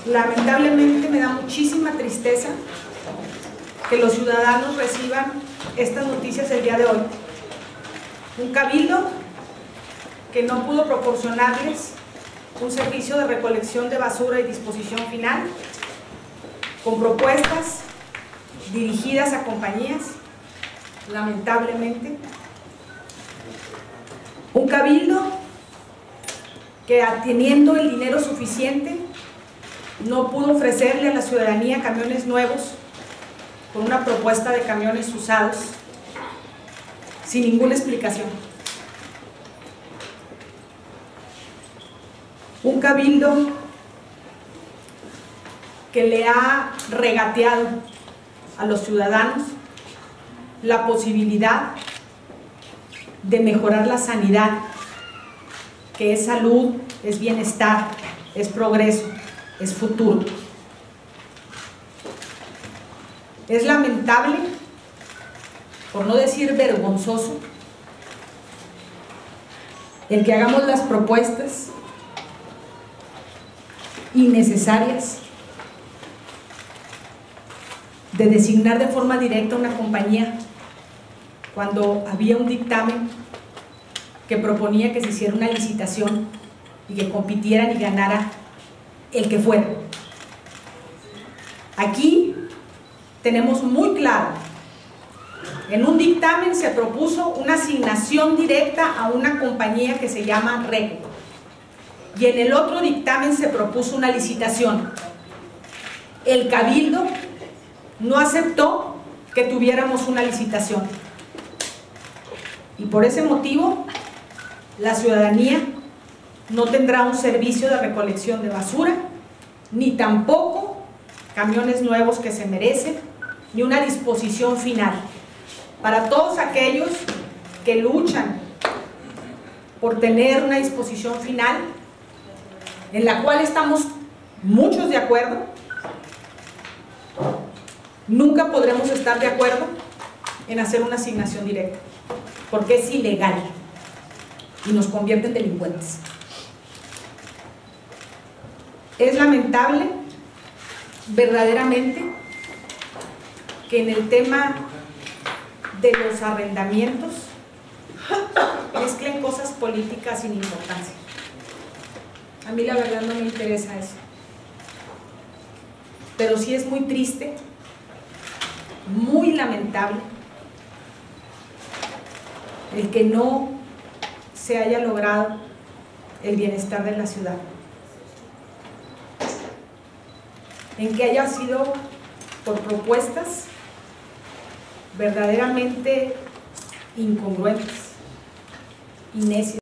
Lamentablemente me da muchísima tristeza que los ciudadanos reciban estas noticias el día de hoy. Un cabildo que no pudo proporcionarles un servicio de recolección de basura y disposición final, con propuestas dirigidas a compañías, lamentablemente. Un cabildo que, teniendo el dinero suficiente, no pudo ofrecerle a la ciudadanía camiones nuevos con una propuesta de camiones usados sin ninguna explicación. Un cabildo que le ha regateado a los ciudadanos la posibilidad de mejorar la sanidad, que es salud, es bienestar, es progreso, es futuro. Es lamentable, por no decir vergonzoso, el que hagamos las propuestas innecesarias de designar de forma directa una compañía cuando había un dictamen que proponía que se hiciera una licitación y que compitieran y ganara el que fuera. Aquí tenemos muy claro, en un dictamen se propuso una asignación directa a una compañía que se llama RECO, y en el otro dictamen se propuso una licitación. El cabildo no aceptó que tuviéramos una licitación, y por ese motivo la ciudadanía no tendrá un servicio de recolección de basura, ni tampoco camiones nuevos que se merecen, ni una disposición final. Para todos aquellos que luchan por tener una disposición final, en la cual estamos muchos de acuerdo, nunca podremos estar de acuerdo en hacer una asignación directa, porque es ilegal y nos convierte en delincuentes. Es lamentable verdaderamente que en el tema de los arrendamientos mezclen cosas políticas sin importancia. A mí la verdad no me interesa eso, pero sí es muy triste, muy lamentable el que no se haya logrado el bienestar de la ciudad, en que haya sido por propuestas verdaderamente incongruentes y necias.